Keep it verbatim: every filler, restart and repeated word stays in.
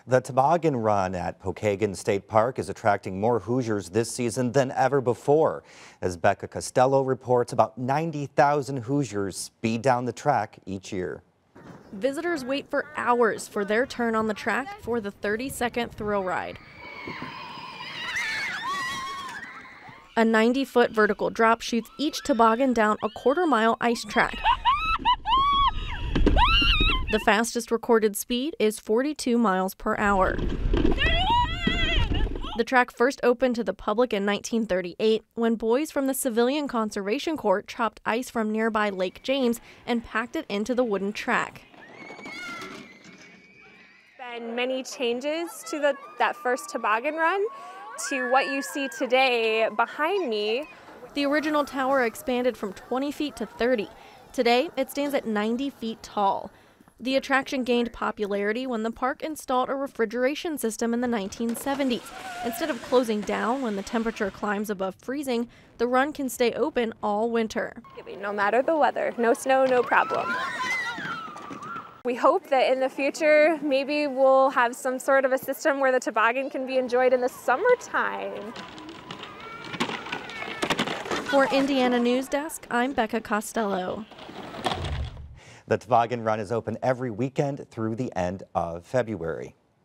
The Toboggan Run at Pokagon State Park is attracting more Hoosiers this season than ever before. As Becca Costello reports, about ninety thousand Hoosiers speed down the track each year. Visitors wait for hours for their turn on the track for the thirty second thrill ride. A ninety foot vertical drop shoots each toboggan down a quarter mile ice track. The fastest recorded speed is forty-two miles per hour. The track first opened to the public in nineteen thirty-eight when boys from the Civilian Conservation Corps chopped ice from nearby Lake James and packed it into the wooden track. Been many changes to the, that first toboggan run to what you see today behind me. The original tower expanded from twenty feet to thirty. Today, it stands at ninety feet tall. The attraction gained popularity when the park installed a refrigeration system in the nineteen seventies. Instead of closing down when the temperature climbs above freezing, the run can stay open all winter. No matter the weather, no snow, no problem. We hope that in the future, maybe we'll have some sort of a system where the toboggan can be enjoyed in the summertime. For Indiana News Desk, I'm Becca Costello. The Toboggan Run is open every weekend through the end of February.